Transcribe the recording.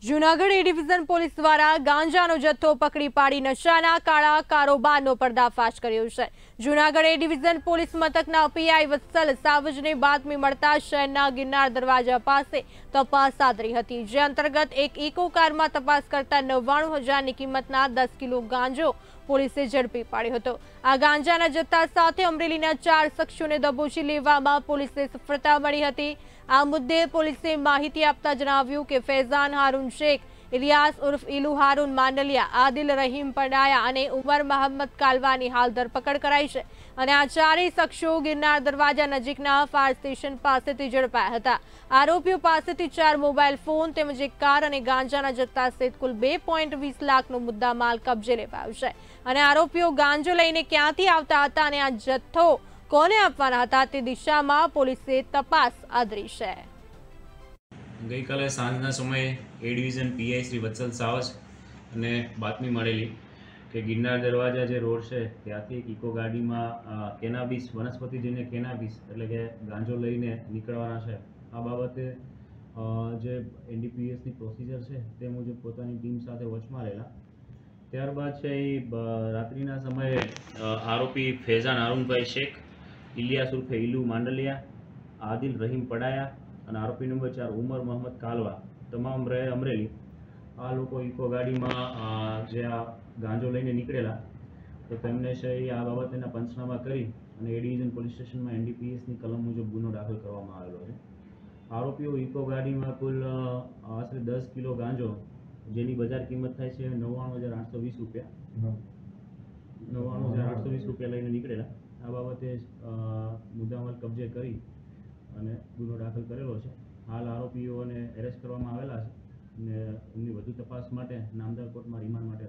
Junagadh A division police દ્વારા ગાંજાનો જથ્થો પકડી પાડી નશાના કાળા કારોબારનો પર્દાફાશ કર્યો છે। જૂનાગઢ એ ડિવિઝન પોલીસ મથકના પીઆઈ વત્સલ સાવજને બાતમી મળતા શહેરના ગિરનાર દરવાજા પાસે તપાસ હાથ ધરી હતી, જે અંતર્ગત એક ઇકો કારમાં તપાસ કરતા 99,000ની કિંમતના 10 કિલો ગાંજો પોલીસે ઝડપી પાડ્યો હતો। આ ગાંજાના જથ્થા સાથે અમરેલીના 4 શખ્સોને દબોચી લેવામાં પોલીસને સફળતા મળી હતી। આ મુદ્દે પોલીસે માહિતી આપતા જણાવ્યું કે ફૈઝાન હારૂન શેખ, ઇલિયાસ ઉર્ફ ઇલુ હારૂન માંડલિયા, આદિલ રહીમ પડાયા અને ઉમર મહમ્મદ કાલવાની હાલ ધરપકડ કરાઈ છે અને આ ચારેય શખ્સો ગિરનાર દરવાજા નજીકના ફાયર સ્ટેશન પાસેથી ઝડપાયા હતા। આરોપીઓ પાસેથી 4 મોબાઈલ ફોન તેમજ એક કાર અને ગાંજાના જથ્થા સહિત કુલ 2.20 લાખનો મુદ્દામાલ કબજે લેવાયો છે અને આરોપીઓ ગાંજો લઈને ક્યાંથી આવતા હતા અને આ જથ્થો કોને આપવાના હતા તે દિશામાં પોલીસે તપાસ આદરી છે। ગઈકાલે સાંજના સમયે A division PI Shri Vatsal Savaj અને બાતમી મળેલી કે ગિરનાર દરવાજા જે રોડ છે ત્યાંથી એક ઇકો ગાડીમાં કેનાબીસ વનસ્પતિજન્ય કેનાબીસ એટલે કે ગાંજો લઈને નીકળવાના છે। આ બાબતે જે એનડીપીએસની પ્રોસિજર છે તે મુજબ પોતાની ટીમ સાથે વચમાં રહેલા। ત્યારબાદ છે એ રાત્રિના સમયે આરોપી ફૈઝાન હારૂનભાઈ શેખ, ઇલિયાસ ઉર્ફે ઇલુ માંડલિયા, આદિલ રહીમ પડાયા અને આરોપી નંબર 4 ઉમર મહમ્મદ કાલવા, તમામ રહે અમરેલી, આ લોકો ઇકો ગાડીમાં જે આ ગાંજો લઈને નીકળેલા તો તેમને છે આ બાબતેના પંચનામા કરી અને એ ડિવિઝન પોલીસ સ્ટેશનમાં એનડીપીએસની કલમ મુજબ ગુનો દાખલ કરવામાં આવેલો છે। આરોપીઓ ઇકો ગાડીમાં કુલ આશરે 10 કિલો ગાંજો, જેની બજાર કિંમત થાય છે 99,820 રૂપિયા, 99,820 રૂપિયા લઈને નીકળેલા। આ બાબતે મુદ્દામાલ કબજે કરી અને ગુનો દાખલ કરેલો છે। હાલ આરોપીઓને એરેસ્ટ કરવામાં આવેલા છે અને એમની વધુ તપાસ માટે નામદાર કોર્ટમાં રિમાન્ડ માટે